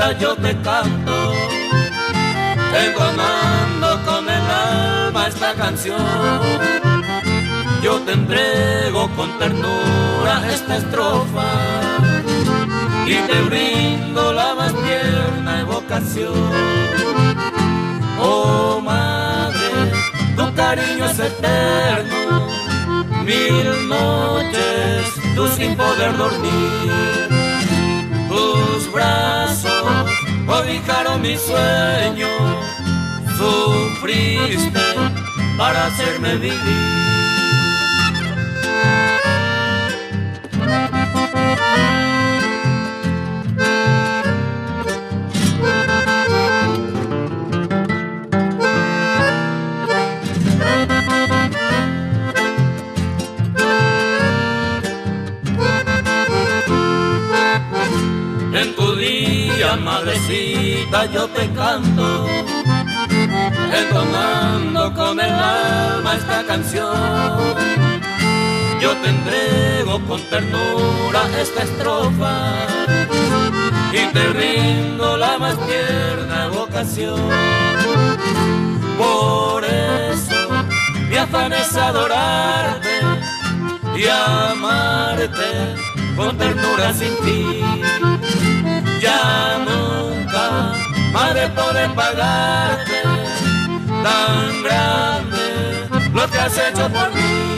madrecita yo te canto, entonando con el alma esta canción. Yo te entrego con ternura esta estrofa y te brindo la más tierna evocación. Oh madre, tu cariño es eterno, 1000 noches tú sin poder dormir. Tus brazos cobijaron mi sueño, sufriste para hacerme vivir. En tu día, madrecita, yo te canto, entonando con el alma esta canción. Yo te entrego con ternura esta estrofa y te brindo la más tierna vocación. Por eso mi afán es adorarte y amarte con ternura sin fin. Ya nunca, madre, podré pagarte tan grande lo que has hecho por mí.